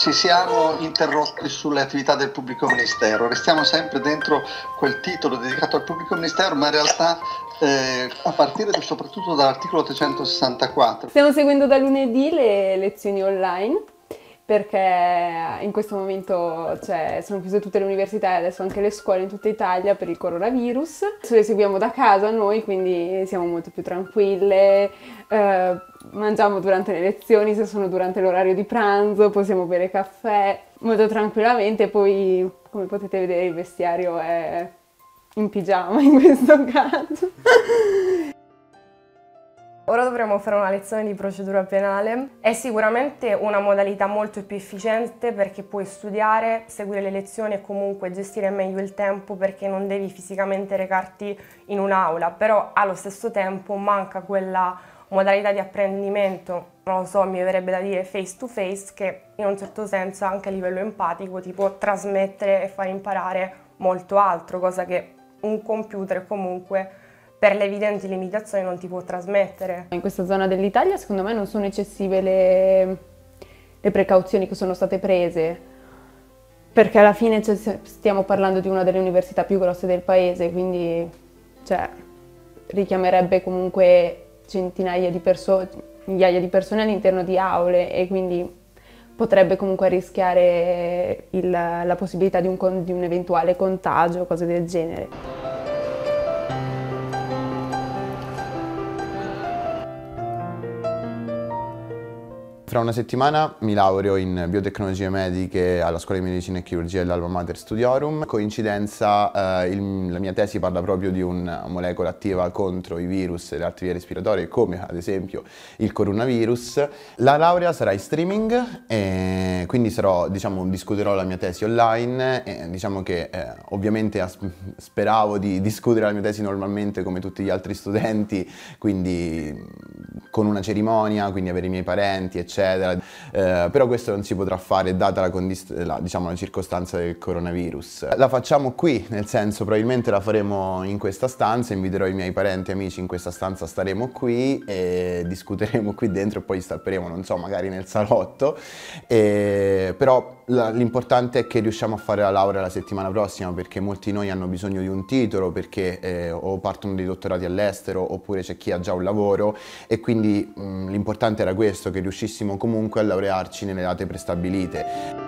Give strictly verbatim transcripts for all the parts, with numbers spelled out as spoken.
ci siamo interrotti sulle attività del pubblico ministero. Restiamo sempre dentro quel titolo dedicato al pubblico ministero, ma in realtà eh, a partire da, soprattutto dall'articolo trecentosessantaquattro. Stiamo seguendo da lunedì le lezioni online, perché in questo momento cioè, sono chiuse tutte le università e adesso anche le scuole in tutta Italia per il coronavirus. Adesso le seguiamo da casa noi, quindi siamo molto più tranquille, eh, mangiamo durante le lezioni, se sono durante l'orario di pranzo possiamo bere caffè molto tranquillamente. Poi, come potete vedere, il vestiario è in pigiama in questo caso. Ora dovremo fare una lezione di procedura penale. È sicuramente una modalità molto più efficiente perché puoi studiare, seguire le lezioni e comunque gestire meglio il tempo perché non devi fisicamente recarti in un'aula, però allo stesso tempo manca quella modalità di apprendimento, non lo so, mi verrebbe da dire face to face, che in un certo senso anche a livello empatico ti può trasmettere e far imparare molto altro, cosa che un computer comunque per le evidenti limitazioni non ti può trasmettere. In questa zona dell'Italia secondo me non sono eccessive le, le precauzioni che sono state prese, perché alla fine cioè, stiamo parlando di una delle università più grosse del paese, quindi cioè, richiamerebbe comunque centinaia di persone, migliaia di persone all'interno di aule e quindi potrebbe comunque rischiare il, la possibilità di un, di un eventuale contagio, cose del genere. Fra una settimana mi laureo in biotecnologie mediche alla Scuola di Medicina e Chirurgia dell'Alma Mater Studiorum. Coincidenza, eh, il, la mia tesi parla proprio di una molecola attiva contro i virus e le altre vie respiratorie, come ad esempio il coronavirus. La laurea sarà in streaming, e quindi sarò, diciamo, discuterò la mia tesi online. E diciamo che eh, ovviamente speravo di discutere la mia tesi normalmente come tutti gli altri studenti, quindi con una cerimonia, quindi avere i miei parenti, eccetera. Eh, però questo non si potrà fare data la, la, diciamo, la circostanza del coronavirus. La facciamo qui, nel senso probabilmente la faremo in questa stanza, inviterò i miei parenti e amici in questa stanza, staremo qui e discuteremo qui dentro e poi stapperemo, non so, magari nel salotto. E, però l'importante è che riusciamo a fare la laurea la settimana prossima, perché molti di noi hanno bisogno di un titolo, perché eh, o partono dei dottorati all'estero oppure c'è chi ha già un lavoro, e quindi l'importante era questo, che riuscissimo comunque a laurearci nelle date prestabilite.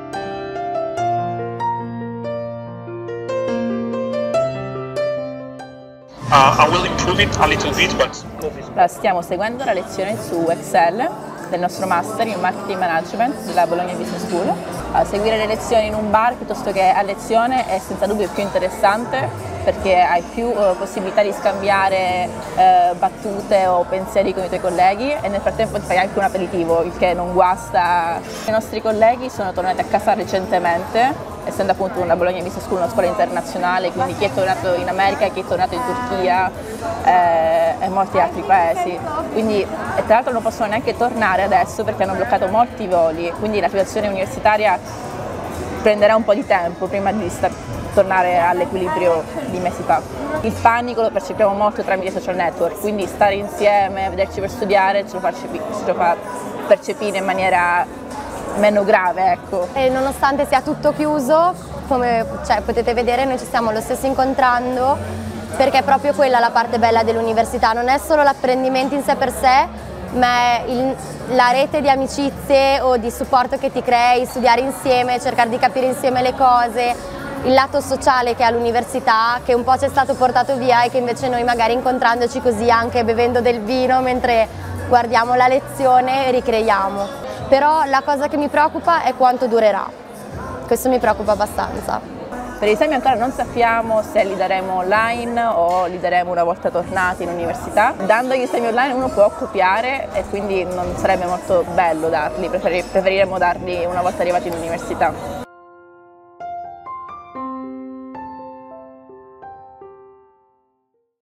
Uh, I will improve it a little bit, but... Allora, stiamo seguendo la lezione su Excel del nostro Master in Marketing Management della Bologna Business School. Uh, seguire le lezioni in un bar piuttosto che a lezione è senza dubbio più interessante, perché hai più uh, possibilità di scambiare uh, battute o pensieri con i tuoi colleghi e nel frattempo ti fai anche un aperitivo, il che non guasta. I nostri colleghi sono tornati a casa recentemente, essendo appunto una Bologna Business School una scuola internazionale, quindi chi è tornato in America, chi è tornato in Turchia eh, e molti altri paesi. Quindi, e tra l'altro non possono neanche tornare adesso perché hanno bloccato molti voli, quindi la situazione universitaria prenderà un po' di tempo prima di tornare all'equilibrio di mesi fa. Il panico lo percepiamo molto tramite social network, quindi stare insieme, vederci per studiare, ce lo fa, ce lo fa percepire in maniera meno grave, ecco. E nonostante sia tutto chiuso, come cioè, potete vedere, noi ci stiamo lo stesso incontrando, perché è proprio quella la parte bella dell'università, non è solo l'apprendimento in sé per sé, ma è il, la rete di amicizie o di supporto che ti crei, studiare insieme, cercare di capire insieme le cose, il lato sociale che ha l'università, che un po' ci è stato portato via e che invece noi magari incontrandoci così anche bevendo del vino mentre guardiamo la lezione ricreiamo. Però la cosa che mi preoccupa è quanto durerà, questo mi preoccupa abbastanza. Per gli esami ancora non sappiamo se li daremo online o li daremo una volta tornati in università. Dando gli esami online uno può copiare e quindi non sarebbe molto bello darli, preferiremmo darli una volta arrivati in università.